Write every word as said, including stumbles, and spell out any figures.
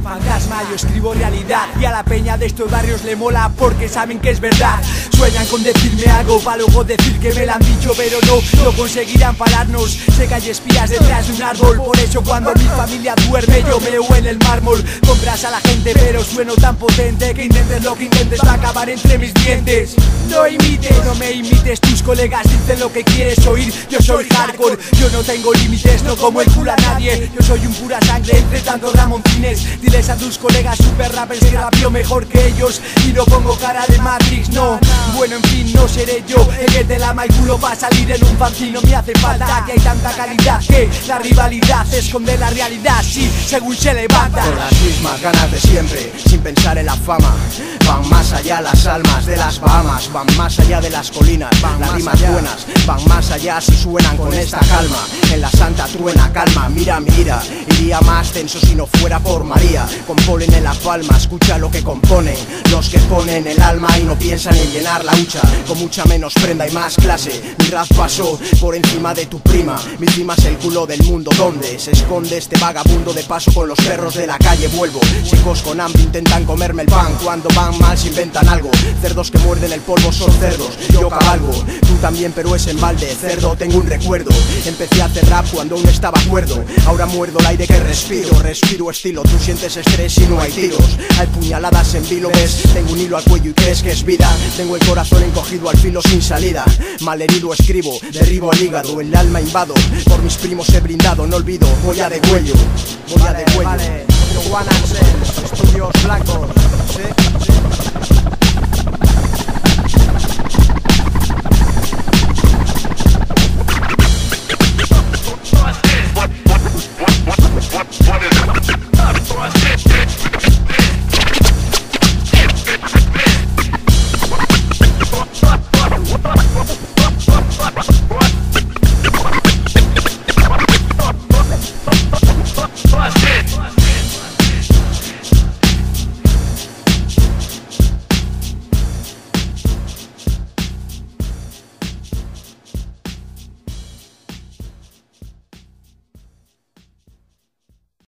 fantasma, yo escribo realidad. Y a la peña de estos barrios le mola porque saben que es verdad. Sueñan con decirme algo para luego decir que me lo han dicho, pero no, no conseguirán pararnos. Sé que hay espías detrás de un árbol, por eso cuando mi familia duerme yo meo en el mármol. Compras a la gente pero sueno tan potente que intentes lo que intentes va a acabar entre mis dientes. No imites, no me imites, tus colegas dicen lo que quieres oír. Yo soy hardcore, yo no tengo límites, no como el culo a nadie. Yo soy un pura sangre entre tantos ramoncines. Diles a tus colegas super rappers que rapeo mejor que ellos y no pongo cara de Matrix, no. Bueno, en fin, no seré yo el que te lama el culo para salir en un fanzine. No me hace falta que hay tanta calidad que la rivalidad esconde la realidad, sí, según se levanta. Con las mismas ganas de siempre, sin pensar en la fama. Van más allá las almas de las Bahamas, van más allá de las colinas, van las rimas buenas, van más allá si suenan con esta calma. En la santa truena calma, mira, mira, iría más tenso si no fuera por María. Con polen en la palma, escucha lo que componen los que ponen el alma y no piensan en llenar la hucha. Con mucha menos prenda y más clase, mi rap pasó por encima de tu prima. Mi prima es el culo del mundo, donde se esconde este vagabundo. De paso con los perros de la calle vuelvo. Chicos con hambre intentan comerme el pan, cuando van mal se inventan algo. Cerdos que muerden el polvo son cerdos, yo cabalgo. Tú también pero es en balde, cerdo tengo un recuerdo. Empecé a hacer rap cuando aún estaba cuerdo. Ahora muerdo el aire que respiro, respiro estilo. Tú sientes estrés y no hay tiros. Hay puñaladas en vilo, ves, tengo un hilo al cuello y crees que es vida. Tengo el corazón encogido al filo sin salida. Malherido escribo, derribo al hígado. El alma invado, por mis primos he brindado. No olvido, voy a de cuello, voy a de cuello. Vale, Juan Axel, Estudios Blancos, ¿sí?